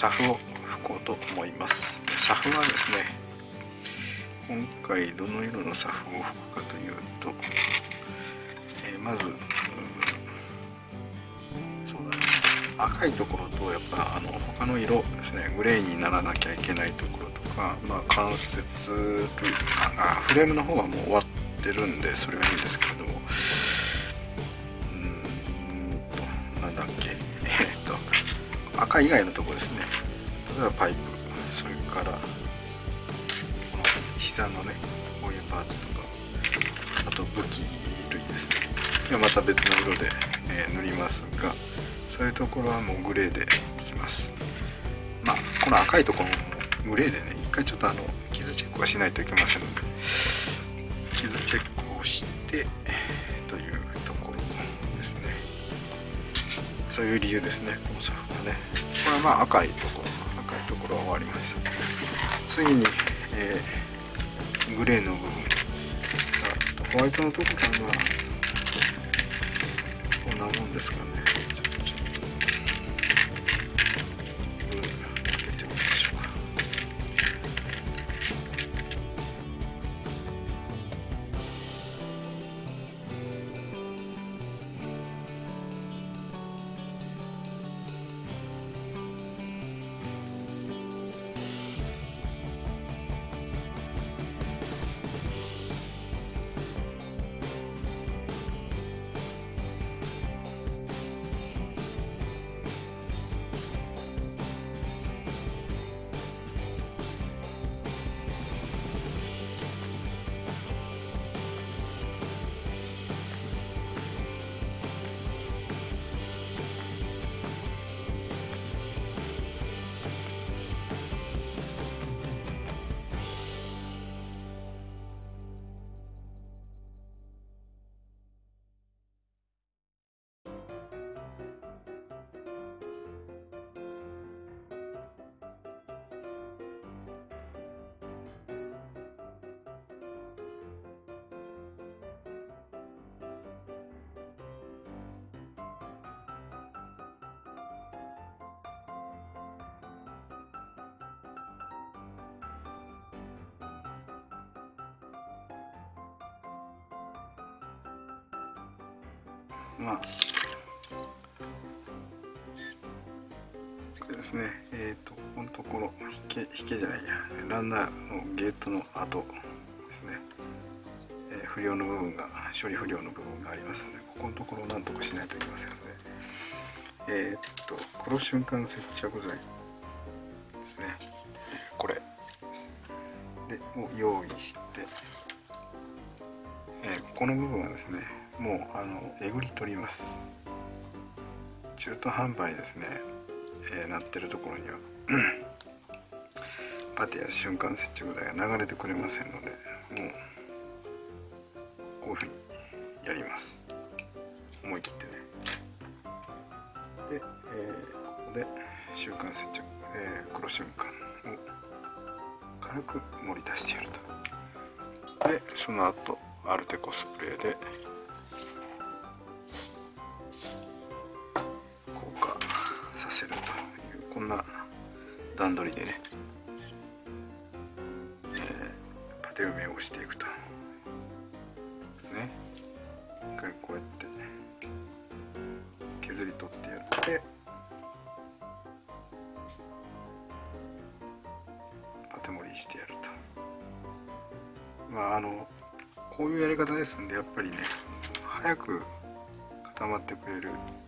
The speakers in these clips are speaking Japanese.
サフを拭こうと思います。サフはですね、今回どの色のサフを拭くかというと、まずそうだね、赤いところとやっぱ他の色ですね、グレーにならなきゃいけないところとか、関節類フレームの方はもう終わってるんでそれはいいんですけれども、なんだっけ、赤以外のところですね、例えばパイプ、それからこの膝のねこういうパーツとか、あと武器類ですね、今また別の色で、塗りますが、そういうところはもうグレーでいきます。この赤いところもグレーでね、一回ちょっと傷チェックはしないといけませんので、傷チェックをしてというところですね。そういう理由ですね、このサフはね。これは赤いところは終わりました。次に、グレーの部分、ホワイトのところはこんなもんですかね。ちょっと開けてみましょうか。これですね、ここのところ引けじゃないや、ランナーのゲートの跡ですね、不良の部分が、処理不良の部分がありますので、ここのところをなんとかしないといけませんので、黒瞬間接着剤ですね、これですでを用意して、ここの部分はですね、もうえぐり取ります。中途半端にですね、なってるところにはパテや瞬間接着剤が流れてくれませんので、もうこういうふうにやります。思い切ってね。で、ここで瞬間接着、黒瞬間を軽く盛り出してやると。でその後アルテコスプレーで硬化させるという、こんな段取りでね、パテ埋めをしていくとですね。一回こうやって削り取ってやって、パテ盛りしてやると。こういうやり方ですんで、やっぱりね、早く固まってくれる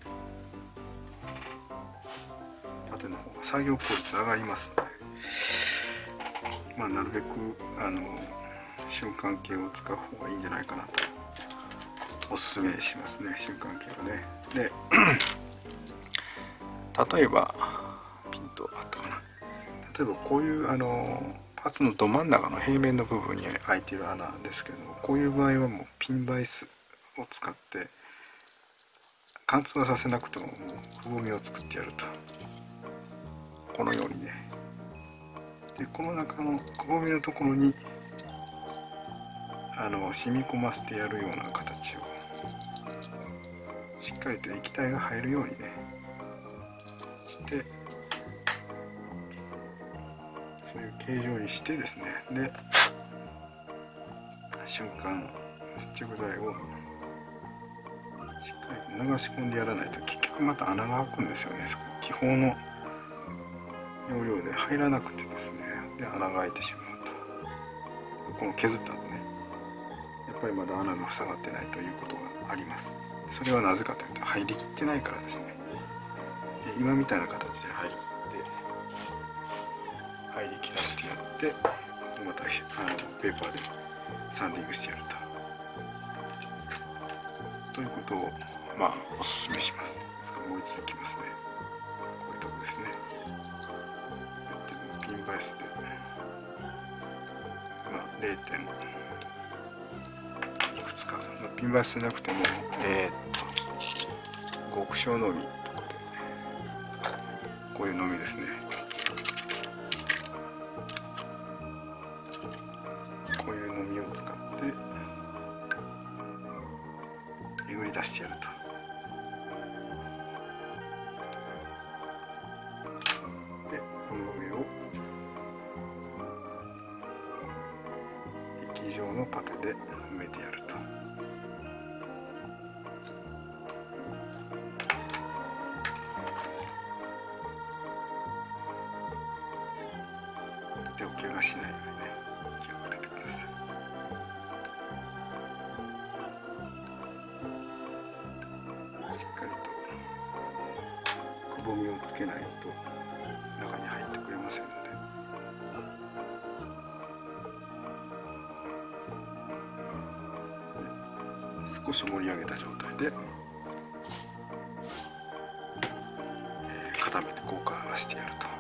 パテの方が作業効率上がりますので、なるべく瞬間系を使う方がいいんじゃないかなとおすすめしますね、瞬間系をね。で例えばピントあったかな、例えばこういうパーツのど真ん中の平面の部分に開いている穴ですけれども、こういう場合はもうピンバイスを使って貫通はさせなくても、もうくぼみを作ってやると、このようにね。でこの中のくぼみのところに染み込ませてやるような形を、しっかりと液体が入るようにねしてそういう形状にしてですね、で瞬間接着剤をしっかり流し込んでやらないと結局また穴が開くんですよね。そこ気泡の要領で入らなくてですね、で穴が開いてしまうと、この削った後ね、やっぱりまだ穴が塞がってないということがあります。それはなぜかというと入りきってないからですね。で今みたいな形で入りきらせてやって、またペーパーでサンディングしてやるということをおすすめします。ですからもう一度いきますね。こういうとこですね。やってピンバイスで、0. いくつか、ピンバイスじゃなくても極小のみとかでこういうのみですね。こういうのみを使ってえぐり出してやると。でこの上を液状のパテで埋めてやると。手を怪我しないようにね、気をつけてください。しっかりとくぼみをつけないと中に入ってくれませんので、少し盛り上げた状態で、固めて硬化してやると。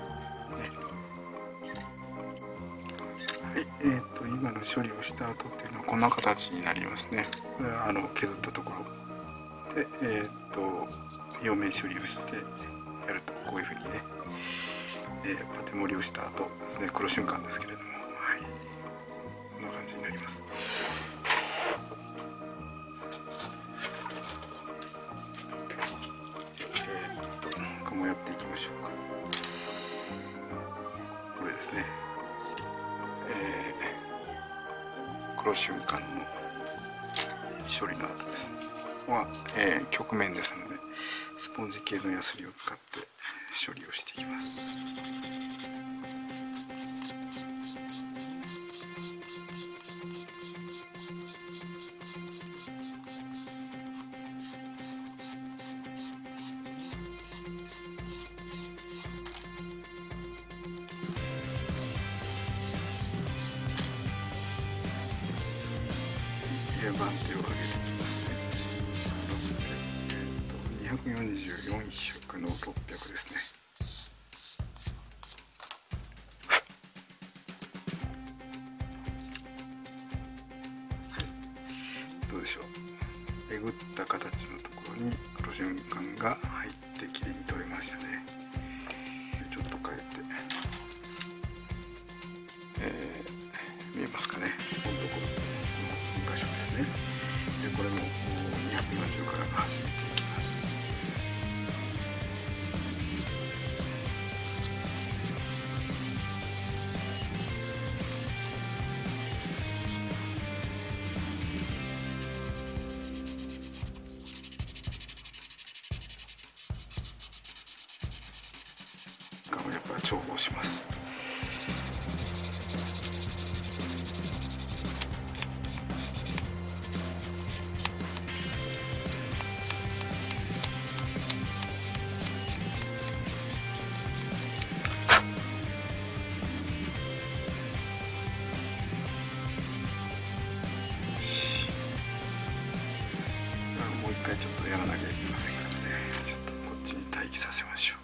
はい、今の処理をした後っていうのはこんな形になりますね。これは削ったところで、表面処理をしてやるとこういうふうにね、パテ盛りをした後ですね、黒瞬間ですけれども、はい、こんな感じになります。他もやっていきましょうか。これですね。黒瞬間の処理の後です。は、曲面ですのでスポンジ系のヤスリを使って処理をしていきます。番手を上げていきますね。244色の600ですね。どうでしょう。えぐった形のところに黒瞬間が入ってきれいに取れましたね。ちょっと変えて、見えますかね。このところ2箇所ですね。でこれも240から始めていきます。やっぱり重宝します。もう一回ちょっとやらなきゃいけませんからね。ちょっとこっちに待機させましょう。